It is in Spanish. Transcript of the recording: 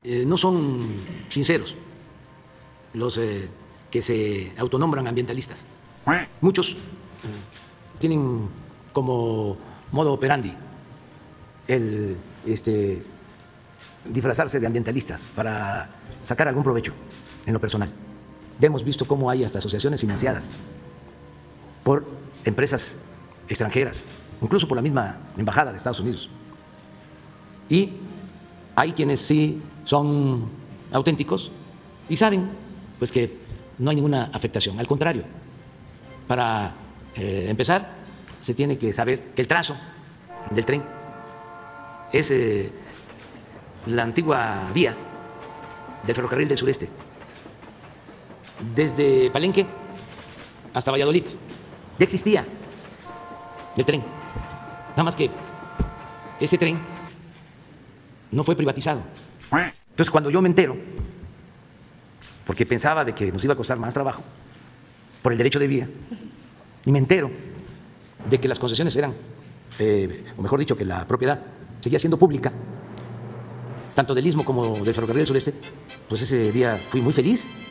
No son sinceros los que se autonombran ambientalistas. Muchos tienen como modo operandi el disfrazarse de ambientalistas para sacar algún provecho en lo personal. Ya hemos visto cómo hay hasta asociaciones financiadas por empresas extranjeras, incluso por la misma embajada de Estados Unidos. Y hay quienes sí son auténticos y saben pues que no hay ninguna afectación. Al contrario, para empezar, se tiene que saber que el trazo del tren es la antigua vía del ferrocarril del sureste, desde Palenque hasta Valladolid. Ya existía el tren, nada más que ese tren no fue privatizado. Entonces, cuando yo me entero, porque pensaba de que nos iba a costar más trabajo por el derecho de vía, y me entero de que las concesiones eran, o mejor dicho, que la propiedad seguía siendo pública, tanto del Istmo como del Ferrocarril del Sureste, pues ese día fui muy feliz.